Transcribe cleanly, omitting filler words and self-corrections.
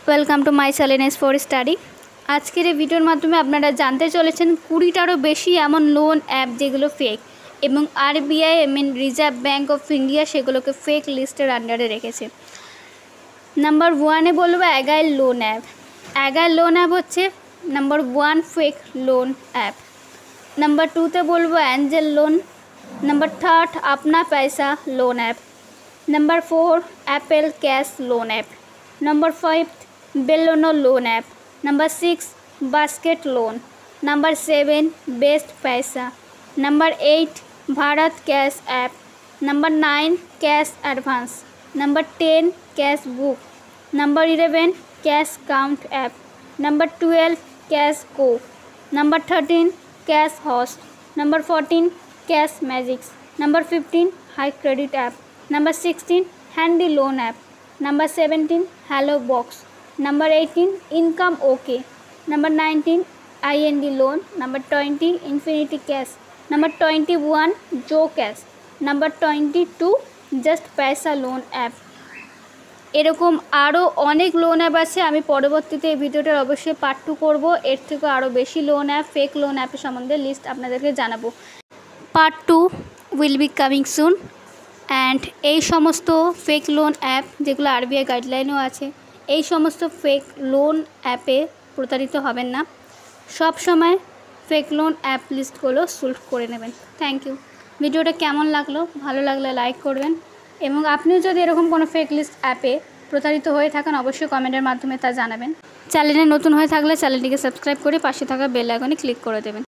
Welcome to my channel S for study. আজকের এই ভিডিওর মাধ্যমে আপনারা জানতে চলেছেন 20টারও বেশি এমন লোন অ্যাপ যেগুলো ফেক এবং RBI reserve bank of India সেগুলোকে ফেক লিস্টের আন্ডারে রেখেছে। নাম্বার 1-এ বলবো Agile loan app. Agile loan app হচ্ছে number 1 fake loan app. Number 2-তে বলবো Angel loan. Number 3 Apna Paisa loan app. Number 4 Apple cash loan app. Number 5 बेलोनो loan app. Number 6 basket loan. Number 7 best Paisa. Number 8 Bharat cash app. Number 9 cash advance. Number 10 cash book. Number 11 cash count app. Number 12 cash को। Number 13 cash host. Number 14 cash magics. Number 15 high credit app. Number 16 handy loan app. Number 17 hello box. Number 18 income okay. Number 19 IND loan. Number 20 infinity cash. Number 21 जो cash. Number 22 just Paisa loan app. এরকম আরও অনেক loan app আছে। আমি পরবর্তীতে এই ভিডিওটার অবশ্যই পার্ট 2 করব। এর থেকে আরও বেশি লোন অ্যাপ ফেক লোন অ্যাপের সম্বন্ধে লিস্ট আপনাদেরকে জানাবো। Part 2 will be coming soon. And এই সমস্ত ফেক লোন অ্যাপ যেগুলো আরবিআই গাইডলাইনেও আছে, এই সমস্ত ফেক লোন অ্যাপে প্রতারিত হবেন না। সব সময় ফেক লোন অ্যাপ লিস্টগুলো সলভ করে নেবেন। Thank you. ভিডিওটা কেমন লাগলো? ভালো লাগলে লাইক করবেন এবং আপনিও যদি এরকম কোনো ফেক লিস্ট অ্যাপে প্রতারিত হয়ে থাকেন অবশ্যই কমেন্টের মাধ্যমে তা জানাবেন। চ্যানেলে নতুন হয়ে থাকলে চ্যানেলটিকে সাবস্ক্রাইব করে পাশে থাকা বেল আইকনে ক্লিক করে দেবেন।